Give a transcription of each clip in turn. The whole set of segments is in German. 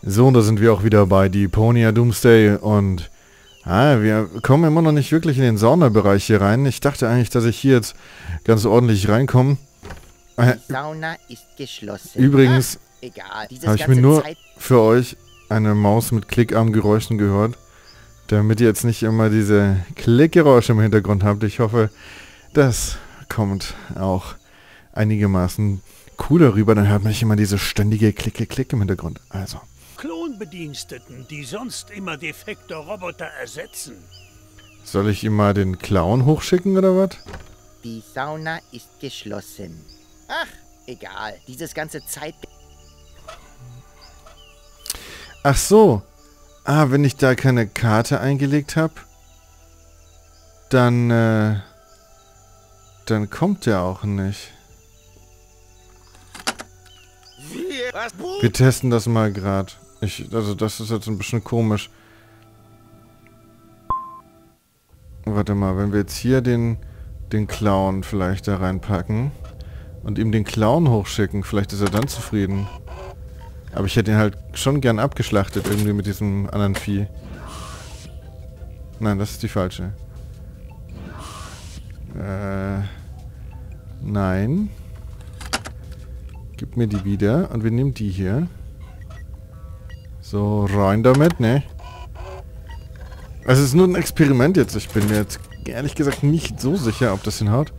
So, und da sind wir auch wieder bei Deponia Doomsday und wir kommen immer noch nicht wirklich in den Saunabereich hier rein. Ich dachte eigentlich, dass ich hier jetzt ganz ordentlich reinkomme. Die Sauna ist geschlossen. Übrigens habe ich mir nur Zeit für euch eine Maus mit Klickarmgeräuschen gehört, damit ihr jetzt nicht immer diese Klickgeräusche im Hintergrund habt. Ich hoffe, das kommt auch einigermaßen cooler rüber. Dann hört man nicht immer diese ständige Klick im Hintergrund. Also. Klonbediensteten, die sonst immer defekte Roboter ersetzen. Soll ich ihm mal den Clown hochschicken oder was? Die Sauna ist geschlossen. Ach, egal. Dieses ganze Zeit... Ach so. Wenn ich da keine Karte eingelegt habe, dann kommt der auch nicht. Wir testen das mal gerade. Also das ist jetzt ein bisschen komisch. Warte mal, wenn wir jetzt hier den Clown vielleicht da reinpacken und ihm den Clown hochschicken, vielleicht ist er dann zufrieden. Aber ich hätte ihn halt schon gern abgeschlachtet irgendwie mit diesem anderen Vieh. Nein, das ist die falsche. Nein. Gib mir die wieder und wir nehmen die hier. So, rein damit, ne? Also es ist nur ein Experiment jetzt. Ich bin mir jetzt ehrlich gesagt nicht so sicher, ob das hinhaut.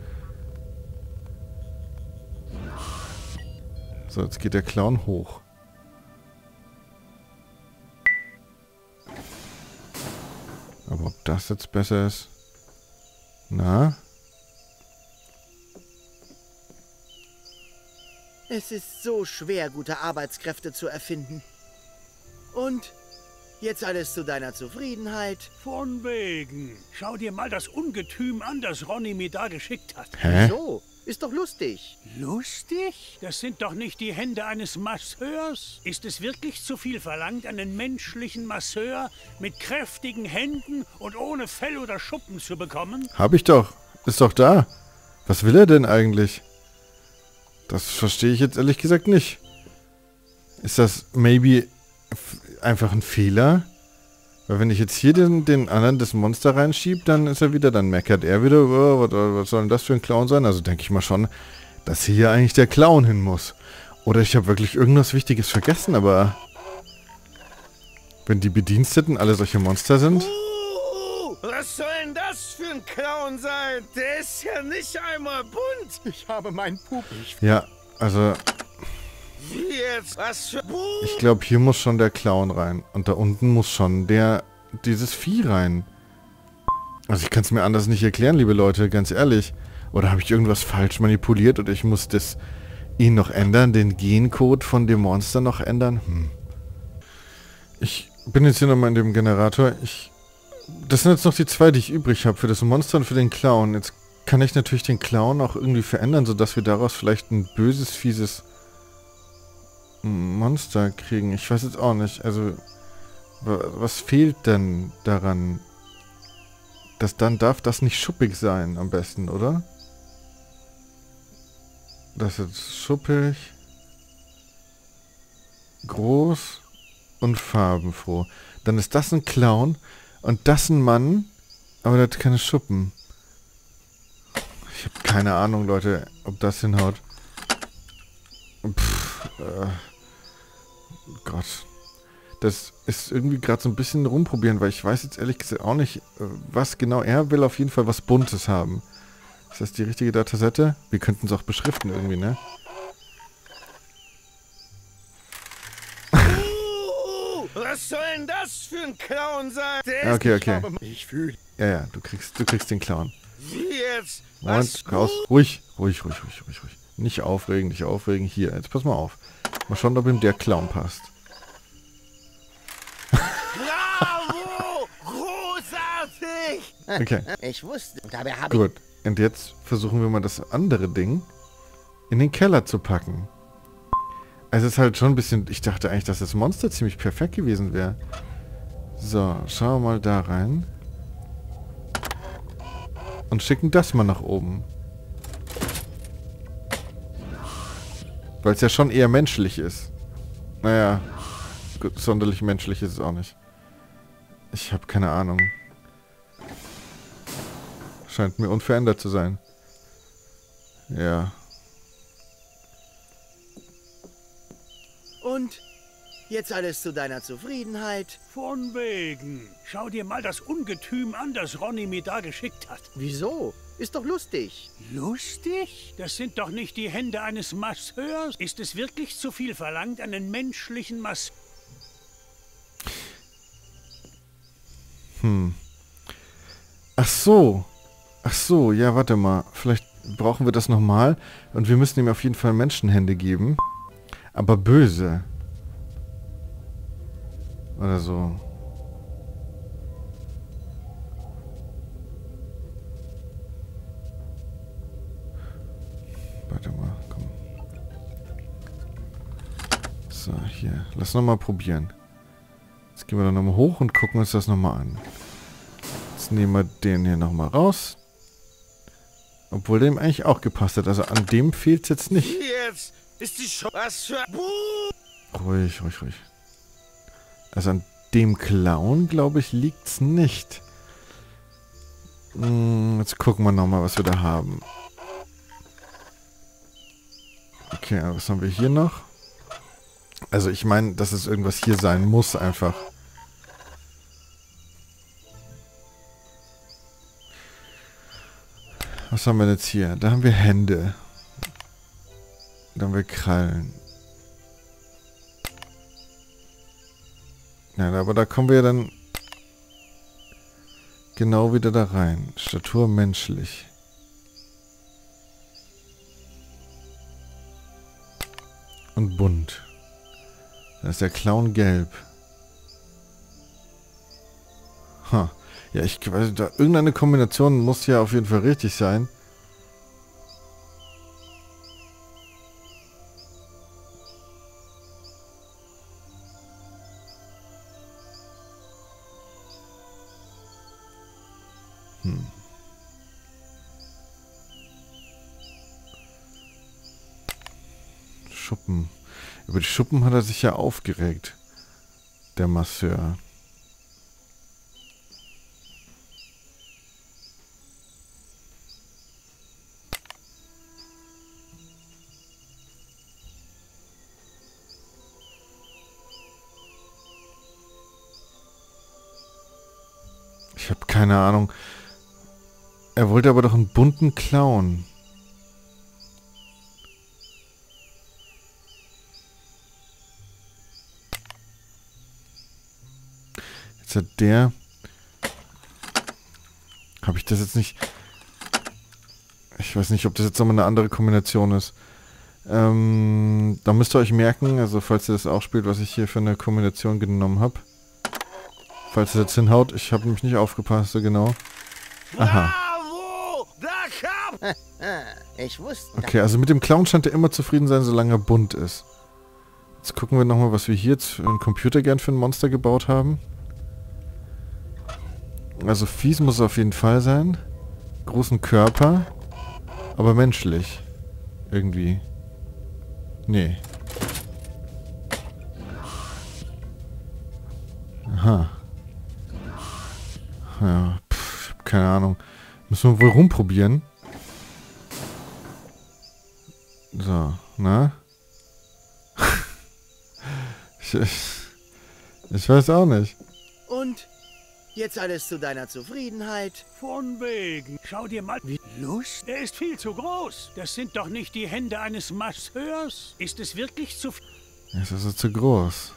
So, jetzt geht der Clown hoch. Aber ob das jetzt besser ist? Na? Es ist so schwer, gute Arbeitskräfte zu erfinden. Und? Jetzt alles zu deiner Zufriedenheit? Von wegen. Schau dir mal das Ungetüm an, das Ronny mir da geschickt hat. Hä? So, ist doch lustig. Lustig? Das sind doch nicht die Hände eines Masseurs. Ist es wirklich zu viel verlangt, einen menschlichen Masseur mit kräftigen Händen und ohne Fell oder Schuppen zu bekommen? Hab ich doch. Ist doch da. Was will er denn eigentlich? Das verstehe ich jetzt ehrlich gesagt nicht. Ist das maybe einfach ein Fehler? Weil wenn ich jetzt hier den anderen das Monster reinschiebe, dann ist er wieder, dann meckert er wieder, oh, was soll denn das für ein Clown sein? Also denke ich mal schon, dass hier eigentlich der Clown hin muss. Oder ich habe wirklich irgendwas Wichtiges vergessen, aber wenn die Bediensteten alle solche Monster sind... Was soll denn das für ein Clown sein? Der ist ja nicht einmal bunt. Ich habe meinen Pup. Ja, also... Wie jetzt? Was für Ich glaube, hier muss schon der Clown rein. Und da unten muss schon dieses Vieh rein. Also ich kann es mir anders nicht erklären, liebe Leute, ganz ehrlich. Oder habe ich irgendwas falsch manipuliert und ich muss ihn noch ändern, den Gencode von dem Monster noch ändern? Ich bin jetzt hier nochmal in dem Generator. Das sind jetzt noch die zwei, die ich übrig habe, für das Monster und für den Clown. Jetzt kann ich natürlich den Clown auch irgendwie verändern, sodass wir daraus vielleicht ein böses, fieses Monster kriegen. Ich weiß jetzt auch nicht. Also, was fehlt denn daran? Dann darf das nicht schuppig sein, am besten, oder? Das ist jetzt schuppig, groß und farbenfroh. Dann ist das ein Clown und das ein Mann, aber der hat keine Schuppen. Ich habe keine Ahnung, Leute, ob das hinhaut. Gott. Das ist irgendwie gerade so ein bisschen rumprobieren, weil ich weiß jetzt ehrlich gesagt auch nicht, was genau er will. Auf jeden Fall was Buntes haben. Ist das die richtige Datasette? Wir könnten es auch beschriften irgendwie, ne? Was soll denn das für ein Clown sein? Ja, okay. Ich fühle. Ja, du kriegst den Clown. Wie jetzt? Moment, raus. Ruhig. Nicht aufregen. Hier, jetzt pass mal auf. Mal schauen, ob ihm der Clown passt. Bravo! Großartig! Okay, Ich wusste, und dabei habe gut. Und jetzt versuchen wir mal das andere Ding in den Keller zu packen. Es ist halt schon ein bisschen... Ich dachte eigentlich, dass das Monster ziemlich perfekt gewesen wäre. So, schauen wir mal da rein. Und schicken das mal nach oben. Weil es ja schon eher menschlich ist. Naja. sonderlich menschlich ist es auch nicht. Ich habe keine Ahnung. Scheint mir unverändert zu sein. Ja. Und jetzt alles zu deiner Zufriedenheit. Von wegen. Schau dir mal das Ungetüm an, das Ronny mir da geschickt hat. Wieso? Ist doch lustig. Lustig? Das sind doch nicht die Hände eines Masseurs. Ist es wirklich zu viel verlangt, einen menschlichen Masseur? Ach so. Ach so, ja, warte mal. Vielleicht brauchen wir das nochmal. Und wir müssen ihm auf jeden Fall Menschenhände geben. Aber böse. Oder so. Warte mal, komm. So, hier. Lass nochmal probieren. Jetzt gehen wir dann nochmal hoch und gucken uns das nochmal an. Jetzt nehmen wir den hier nochmal raus. Obwohl dem eigentlich auch gepasst hat. Also an dem fehlt es jetzt nicht. Jetzt ist die Show. Was für... Ruhig, ruhig, ruhig. Also an dem Clown, glaube ich, liegt es nicht. Jetzt gucken wir nochmal, was wir da haben. Okay, was haben wir hier noch? Also ich meine, dass es irgendwas hier sein muss, einfach. Was haben wir jetzt hier? Da haben wir Hände. Da haben wir Krallen. Ja, aber da kommen wir ja dann genau wieder da rein. Statur menschlich. Und bunt. Da ist der Clown gelb. Ha. Ja, ich weiß, da irgendeine Kombination muss ja auf jeden Fall richtig sein. Schuppen. Über die Schuppen hat er sich ja aufgeregt. Der Masseur. Ich habe keine Ahnung. Er wollte aber doch einen bunten Clown. Jetzt hat der... Habe ich das jetzt nicht... Ich weiß nicht, ob das jetzt nochmal eine andere Kombination ist. Da müsst ihr euch merken, also falls ihr das auch spielt, was ich hier für eine Kombination genommen habe. Falls ihr jetzt hinhaut, ich habe nämlich nicht aufgepasst, so genau. Aha. Bravo! Da kam... Ich wusste... Okay, also mit dem Clown scheint er immer zufrieden sein, solange er bunt ist. Jetzt gucken wir nochmal, was wir hier jetzt für einen Computer gern für ein Monster gebaut haben. Also fies muss es auf jeden Fall sein. Großen Körper. Aber menschlich. Irgendwie. Nee. Aha. Ja, ich hab keine Ahnung. Müssen wir wohl rumprobieren. So, na? ich weiß auch nicht. Und jetzt alles zu deiner Zufriedenheit. Von wegen. Schau dir mal... Wie Lust? Er ist viel zu groß. Das sind doch nicht die Hände eines Masseurs. Ist es wirklich zu viel? Das ist also zu groß.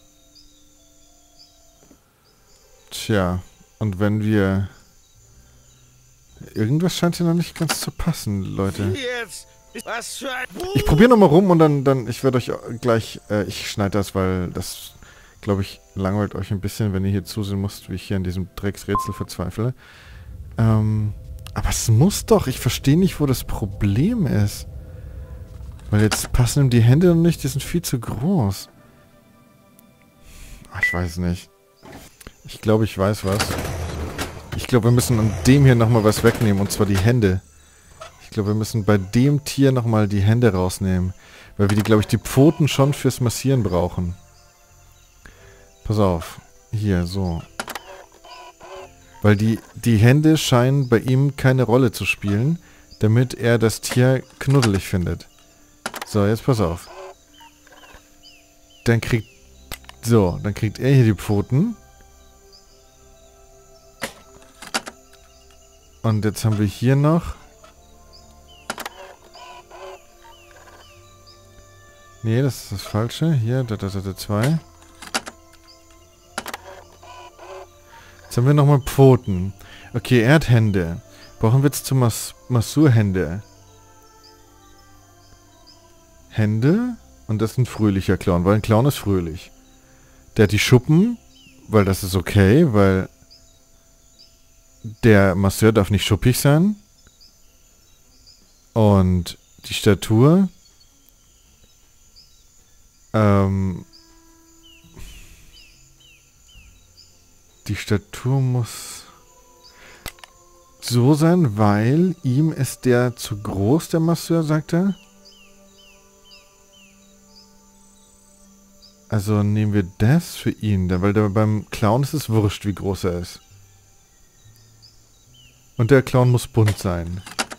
Tja, und wenn wir... Irgendwas scheint hier noch nicht ganz zu passen, Leute. Jetzt ist... Was für ein... Ich probiere nochmal rum und dann ich werde euch gleich... ich schneide das, weil das... glaube ich, langweilt euch ein bisschen, wenn ihr hier zusehen müsst, wie ich hier an diesem Drecksrätsel verzweifle. Aber es muss doch. Ich verstehe nicht, wo das Problem ist. Weil jetzt passen ihm die Hände noch nicht, die sind viel zu groß. Ach, ich weiß nicht. Ich glaube, ich weiß was. Ich glaube, wir müssen an dem hier nochmal was wegnehmen, und zwar die Hände. Ich glaube, wir müssen bei dem Tier nochmal die Hände rausnehmen. Weil wir die, glaube ich, die Pfoten schon fürs Massieren brauchen. Pass auf. Hier, so. Weil die Hände scheinen bei ihm keine Rolle zu spielen, damit er das Tier knuddelig findet. So, jetzt pass auf. Dann kriegt er hier die Pfoten. Und jetzt haben wir hier noch... Nee, das ist das Falsche. Hier, da 2. Jetzt haben wir nochmal Pfoten. Okay, er hat Hände. Brauchen wir jetzt zum Massur Hände. Hände. Und das ist ein fröhlicher Clown, weil ein Clown ist fröhlich. Der hat die Schuppen, weil das ist okay, weil der Masseur darf nicht schuppig sein. Und die Statur. Die Statur muss so sein, weil ihm ist der zu groß, der Masseur, sagt er. Also nehmen wir das für ihn, weil beim Clown ist es wurscht, wie groß er ist. Und der Clown muss bunt sein.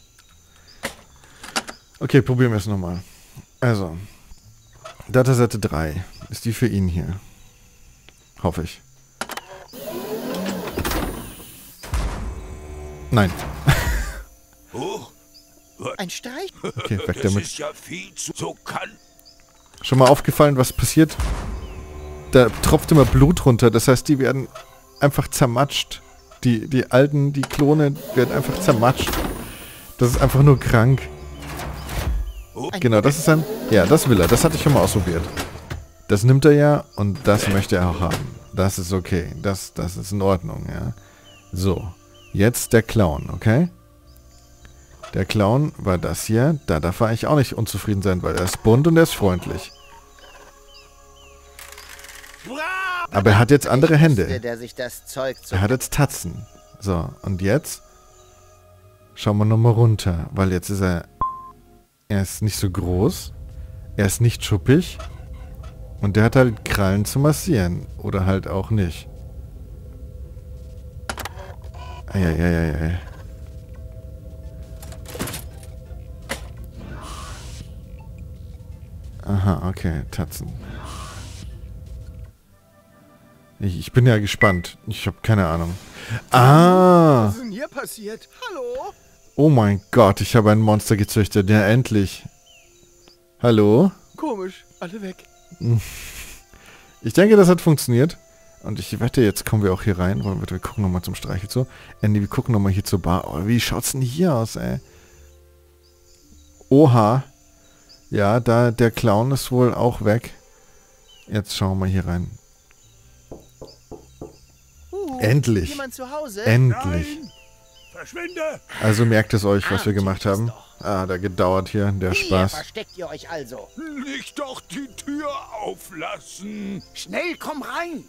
Okay, probieren wir es nochmal. Also, Dataseite 3 ist die für ihn hier. Hoffe ich. Nein. Oh, Ein Streich? Okay, weg das damit. ist ja viel zu... So kann... Schon mal aufgefallen, was passiert? Da tropft immer Blut runter. Das heißt, die werden einfach zermatscht. Die Klone werden einfach zermatscht. Das ist einfach nur krank. Genau, das ist ein... Ja, das will er. Das hatte ich schon mal ausprobiert. Das nimmt er ja und das möchte er auch haben. Das ist okay. Das ist in Ordnung, ja. So. Jetzt der Clown, okay? Der Clown war das hier. Da darf er eigentlich auch nicht unzufrieden sein, weil er ist bunt und er ist freundlich. Aber er hat jetzt andere Hände. Der sich das Zeug Er hat jetzt Tatzen. So, und jetzt schauen wir nochmal runter, weil jetzt ist er ist nicht so groß, er ist nicht schuppig und der hat halt Krallen zu massieren. Oder halt auch nicht. Eieieiei. Aha, okay, Tatzen. Ich bin ja gespannt. Ich habe keine Ahnung. Ah! Was ist denn hier passiert? Hallo? Oh mein Gott, ich habe ein Monster gezüchtet. Ja, endlich. Hallo? Komisch, alle weg. Ich denke, das hat funktioniert. Und ich wette, jetzt kommen wir auch hier rein. Wir gucken nochmal zum Streichelzoo. Andy, wir gucken nochmal hier zur Bar. Oh, wie schaut's denn hier aus, ey? Oha. Ja, der Clown ist wohl auch weg. Jetzt schauen wir mal hier rein. Endlich. Jemand zu Hause? Endlich. Nein! Verschwinde! Also merkt es euch, was wir gemacht haben. Ah, da gedauert hier, der Hier Spaß. versteckt ihr euch also. Nicht doch die Tür auflassen. Schnell, komm rein.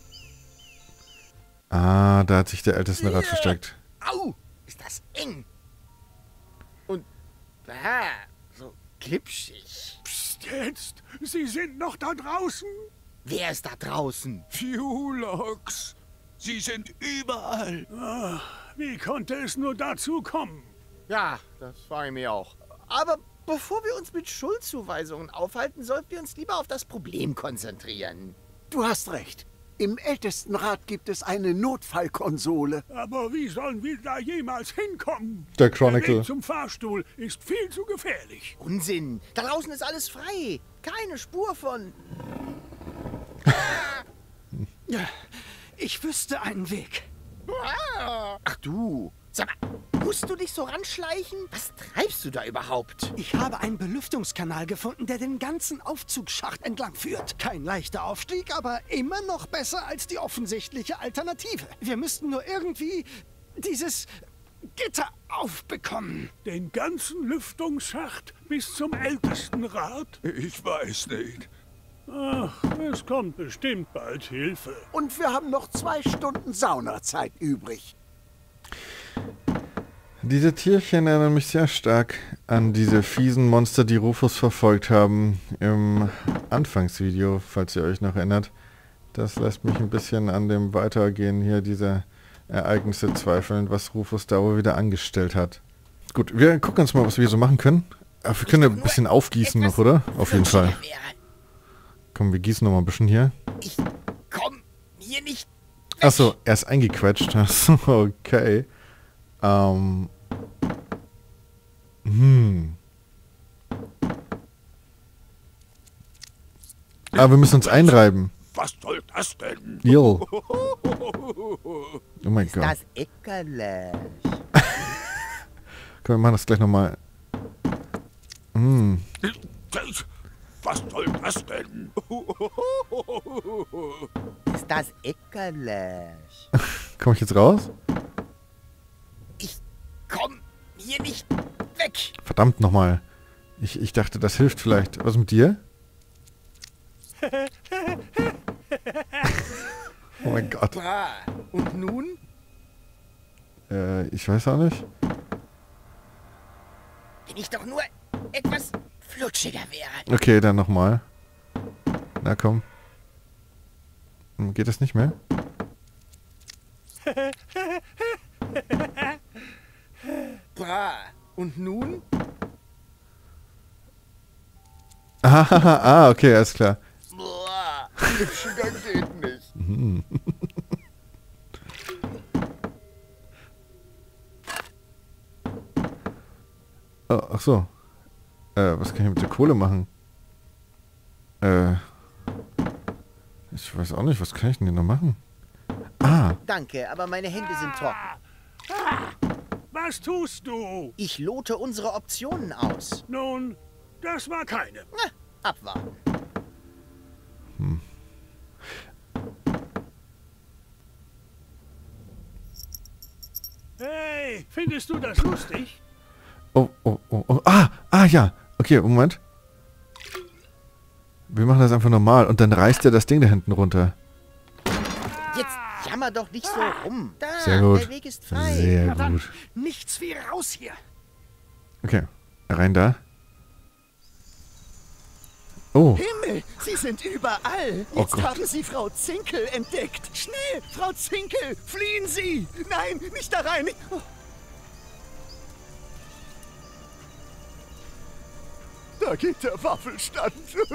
Ah, da hat sich der Ältestenrat versteckt. Au! Ist das eng. Und, so glitschig. Psst, jetzt! Sie sind noch da draußen? Wer ist da draußen? Fuelox. Sie sind überall. Wie konnte es nur dazu kommen? Ja, das frage ich mich auch. Aber bevor wir uns mit Schuldzuweisungen aufhalten, sollten wir uns lieber auf das Problem konzentrieren. Du hast recht. Im Ältestenrat gibt es eine Notfallkonsole. Aber wie sollen wir da jemals hinkommen? Der Der Chronicle. Weg zum Fahrstuhl ist viel zu gefährlich. Unsinn. Da draußen ist alles frei. Keine Spur von... Ich wüsste einen Weg. Ach du. Sag mal, musst du dich so ranschleichen? Was treibst du da überhaupt? Ich habe einen Belüftungskanal gefunden, der den ganzen Aufzugsschacht entlang führt. Kein leichter Aufstieg, aber immer noch besser als die offensichtliche Alternative. Wir müssten nur irgendwie dieses Gitter aufbekommen. Den ganzen Lüftungsschacht bis zum Ältestenrat? Ich weiß nicht. Ach, es kommt bestimmt bald Hilfe. Und wir haben noch 2 Stunden Saunazeit übrig. Diese Tierchen erinnern mich sehr stark an diese fiesen Monster, die Rufus verfolgt haben im Anfangsvideo, falls ihr euch noch erinnert. Das lässt mich ein bisschen an dem Weitergehen hier dieser Ereignisse zweifeln, was Rufus da wohl wieder angestellt hat. Gut, wir gucken uns mal, was wir so machen können. Aber wir können ja ein bisschen aufgießen noch, oder? Auf jeden Fall. Komm, wir gießen noch mal ein bisschen hier. Ich komm hier nicht. Achso, er ist eingequetscht. Achso, okay. Aber wir müssen uns einreiben. Was soll das denn? Jo. Oh mein Gott. Das eckerlich. Komm, wir machen das gleich nochmal. Was soll das denn? Ist das eckerlich. Komm ich jetzt raus? Ich komm hier nicht weg. Verdammt nochmal. Ich dachte, das hilft vielleicht. Was mit dir? Oh mein Gott. Bra. Und nun? Ich weiß auch nicht. Wenn ich doch nur etwas flutschiger wäre. Okay, dann nochmal. Na komm. Geht das nicht mehr? Bra. Und nun? Okay, alles klar. Boah. Flütschiger geht nicht. Oh, ach so. Was kann ich mit der Kohle machen? Ich weiß auch nicht, was kann ich denn hier noch machen? Danke, aber meine Hände sind trocken. Was tust du? Ich lote unsere Optionen aus. Nun, das war keine. Na, abwarten. Hey, findest du das lustig? Oh. Ja. Okay, Moment. Wir machen das einfach normal und dann reißt er das Ding da hinten runter. Jetzt jammer doch nicht so rum. Da, Sehr gut. der Weg ist frei. Sehr Na dann, gut. nichts wie raus hier. Okay, rein da. Oh, Himmel, Sie sind überall. Oh Jetzt Gott. haben Sie Frau Zinkel entdeckt. Schnell, Frau Zinkel, fliehen Sie. Nein, nicht da rein. Oh. Da geht der Waffelstand.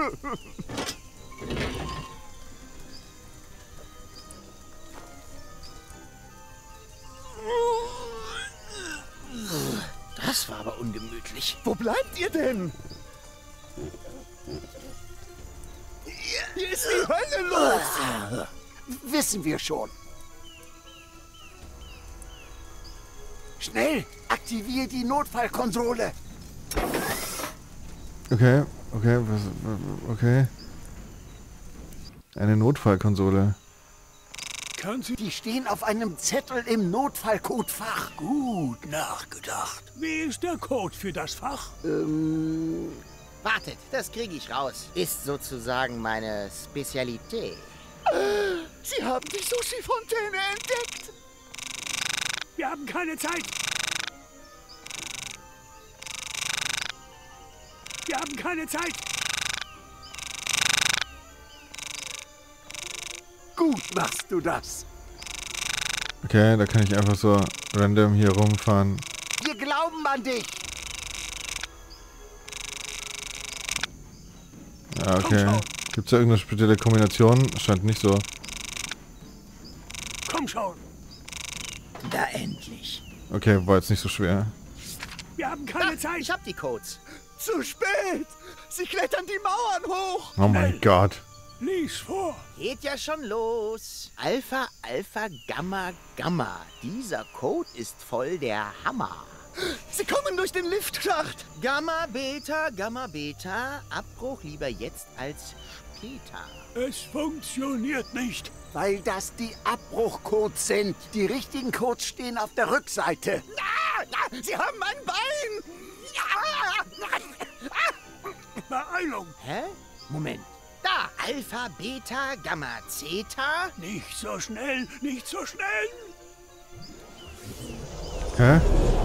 Das war aber ungemütlich. Wo bleibt ihr denn? Hier ist die Hölle los. Wissen wir schon. Schnell, aktiviere die Notfallkonsole. okay. Okay. Eine Notfallkonsole. Kann sie... Die stehen auf einem Zettel im Notfallcodefach. Gut nachgedacht. Wie ist der Code für das Fach? Wartet, das kriege ich raus. Ist sozusagen meine Spezialität. Sie haben die Sushi-Fontäne entdeckt. Wir haben keine Zeit. Wir haben keine Zeit. Gut machst du das. Okay, da kann ich einfach so random hier rumfahren. Wir glauben an dich. Ja, okay. Gibt's da irgendeine spezielle Kombination? Scheint nicht so. Komm schon. Da endlich. Okay, war jetzt nicht so schwer. Wir haben keine Zeit. Ich hab die Codes. Zu spät. Sie klettern die Mauern hoch. Oh mein Gott. Lies vor. Geht ja schon los. Alpha, Alpha, Gamma, Gamma. Dieser Code ist voll der Hammer. Sie kommen durch den Liftschacht. Gamma, Beta, Gamma, Beta. Abbruch lieber jetzt als später. Es funktioniert nicht. Weil das die Abbruchcodes sind. Die richtigen Codes stehen auf der Rückseite. Sie haben mein Bein. Beeilung. Hä? Moment. Da, Alpha, Beta, Gamma, Zeta. Nicht so schnell, nicht so schnell. Hä?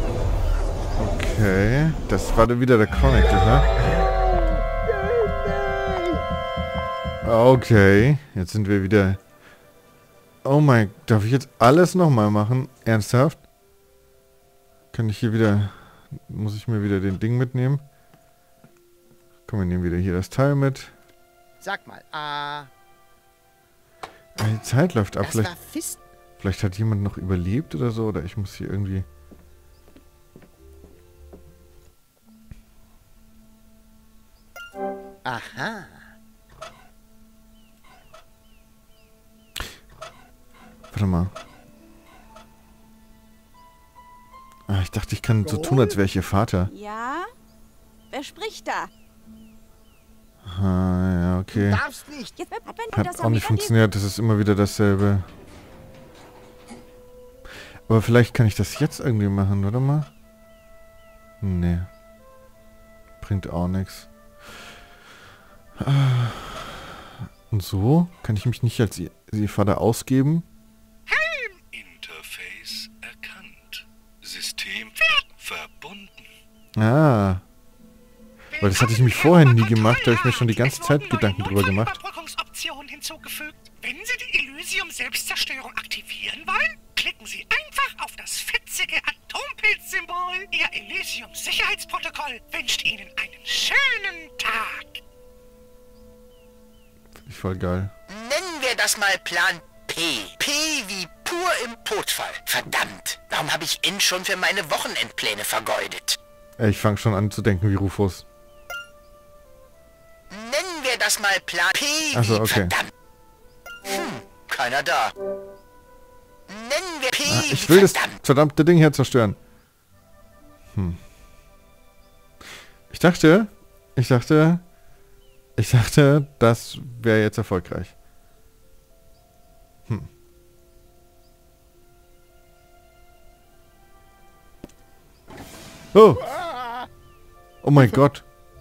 Okay. Das war dann wieder der Chronicle, hä? Okay. Jetzt sind wir wieder Oh mein, darf ich jetzt alles nochmal machen? Ernsthaft? Kann ich hier wieder... Muss ich mir wieder den Ding mitnehmen? Komm, wir nehmen wieder hier das Teil mit. Sag mal, Die Zeit läuft ab. das war Fist... Vielleicht hat jemand noch überlebt oder so. Oder ich muss hier irgendwie... Aha. Warte mal. Ah, ich dachte, ich kann so tun, als wäre ich ihr Vater. Ja? Wer spricht da? Ah, ja, okay. Darfst nicht. Jetzt, wenn du Hat das auch nicht funktioniert. Das ist immer wieder dasselbe. Aber vielleicht kann ich das jetzt irgendwie machen, oder mal? Nee. Bringt auch nichts. Und so? Kann ich mich nicht als ihr Vater ausgeben? Interface erkannt. System verbunden. Ah. Weil das hatte ich mich vorher nie gemacht. Da habe ich mir schon die ganze Zeit Gedanken drüber gemacht. Überbrückungsoption hinzugefügt. Wenn Sie die Elysium-Selbstzerstörung aktivieren wollen, klicken Sie einfach auf das fetzige Atompilz-Symbol. Ihr Elysium-Sicherheitsprotokoll wünscht Ihnen einen schönen Tag. Finde ich voll geil. Nennen wir das mal Plan P. P wie pur im Todfall. Verdammt, warum habe ich N schon für meine Wochenendpläne vergeudet? Ich fange schon an zu denken wie Rufus. Nennen wir das mal Plan P wie Ach so, okay. verdammt. Keiner da. Nennen wir P wie Ich will das verdammt. verdammte Ding hier zerstören. Ich dachte, das wäre jetzt erfolgreich. Oh! Oh mein Gott.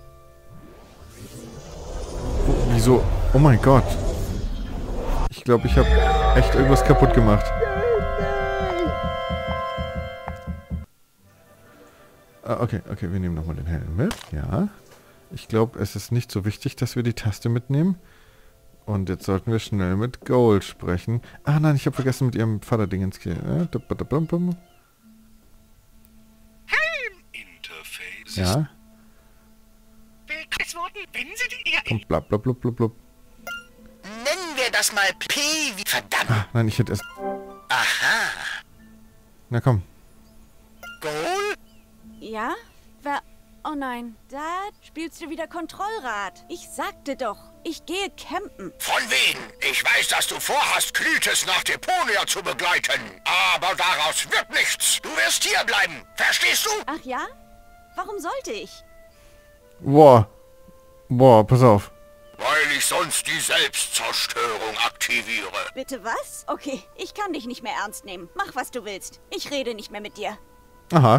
Wieso? Oh mein Gott. Ich glaube, ich habe echt irgendwas kaputt gemacht. Okay, wir nehmen nochmal den Helm mit. Ja. Ich glaube, es ist nicht so wichtig, dass wir die Taste mitnehmen. Und jetzt sollten wir schnell mit Gold sprechen. Ah nein, ich habe vergessen, mit ihrem Vater-Ding ins Kiel. Interface. Ja. Willkommensworten, wenn Sie die Ihr Kommt, blub, blub, blub, blub, blub. Nennen wir das mal P wie verdammt. Ah, nein, ich hätte es... Aha. Na komm. Goal? Ja? Oh nein, Dad, spielst du wieder Kontrollrad? Ich sagte doch, ich gehe campen. Von wegen. Ich weiß, dass du vorhast, Clytes nach Deponia zu begleiten. Aber daraus wird nichts. Du wirst hier bleiben. Verstehst du? Ach ja? Warum sollte ich? Boah, pass auf. Weil ich sonst die Selbstzerstörung aktiviere. Bitte was? Okay, ich kann dich nicht mehr ernst nehmen. Mach, was du willst. Ich rede nicht mehr mit dir. Aha.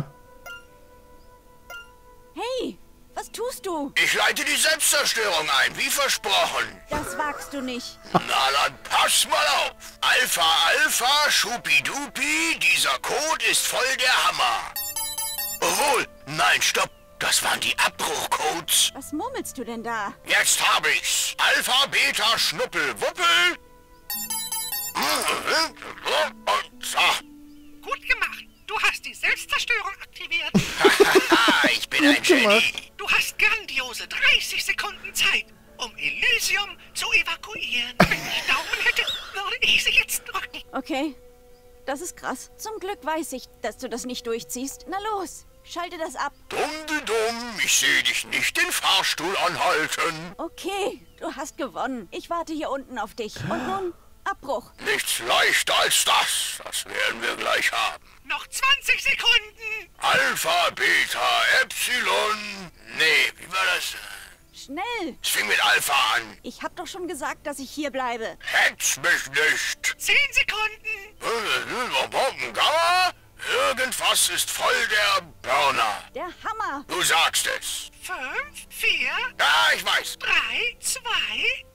Hey, was tust du? Ich leite die Selbstzerstörung ein, wie versprochen. Das wagst du nicht. Na dann pass mal auf. Alpha, Alpha, Schupidupi, dieser Code ist voll der Hammer. Obwohl, nein, stopp. Das waren die Abbruchcodes. Was murmelst du denn da? Jetzt hab ich's. Alpha, Beta, Schnuppel, Wuppel. Und so. Gut gemacht. Du hast die Selbstzerstörung aktiviert. Haha, ich bin ein Genie. Du hast grandiose 30 Sekunden Zeit, um Elysium zu evakuieren. Wenn ich Daumen hätte, würde ich sie jetzt drücken. Okay, das ist krass. Zum Glück weiß ich, dass du das nicht durchziehst. Na los, schalte das ab. Dumm, ich sehe dich nicht den Fahrstuhl anhalten. Okay, du hast gewonnen. Ich warte hier unten auf dich. Und nun, Abbruch. Nichts leichter als das. Das werden wir gleich haben. Noch 20 Sekunden. Alpha, Beta, Epsilon. Nee, wie war das? Schnell. Es fing mit Alpha an. Ich hab doch schon gesagt, dass ich hier bleibe. Hetz mich nicht. 10 Sekunden. Gamma? Irgendwas ist voll der Burner. Der Hammer. Du sagst es. 5, 4, Ja, ich weiß. 3, 2,